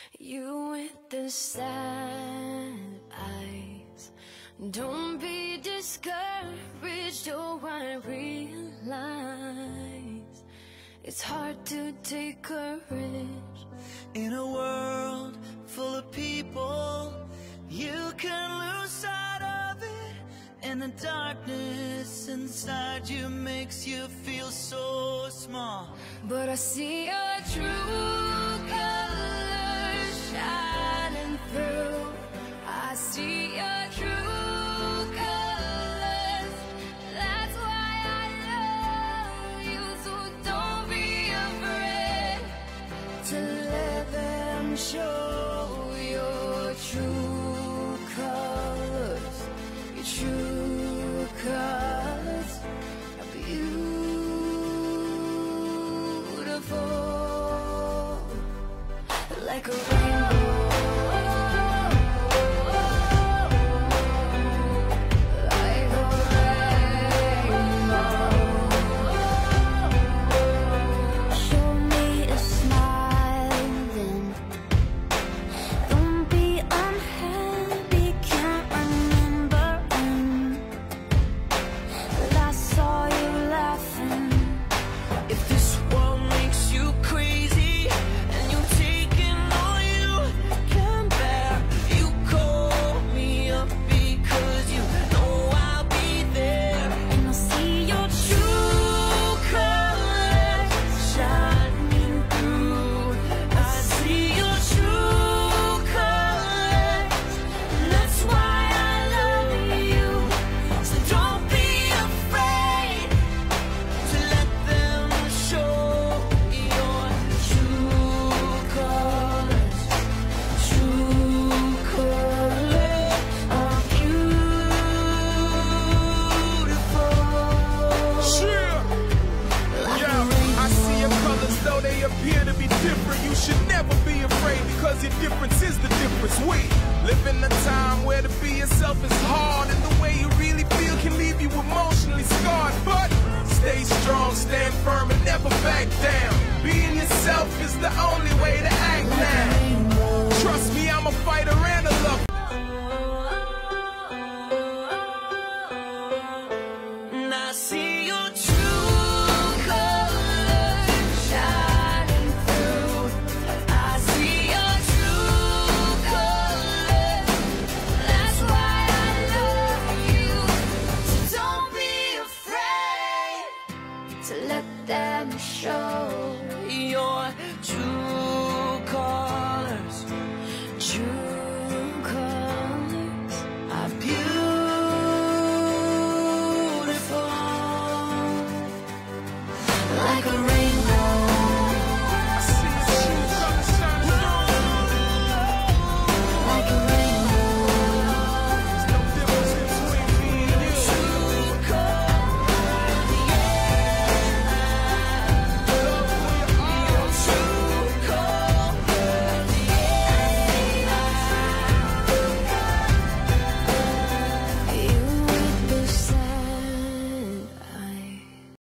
You with the sad eyes. Don't be discouraged, oh, I realize it's hard to take courage. In a world full of people, you can lose sight of it, and the darkness inside you makes you feel so small. But I see your true colors shining through. I see your true colors. That's why I love you. So don't be afraid to let them show your true colors. Your true colors are beautiful, like a rainbow. Appear to be different, you should never be afraid, because your difference is the difference. We live in a time where to be yourself is hard, and the way you really feel can leave you emotionally scarred. But stay strong, stand firm, and never back down. Being yourself is the only way to act now. Trust me, I'm a fighter and a lover. And I see your true to let them show your true colors. true colors Are beautiful, like a rainbow.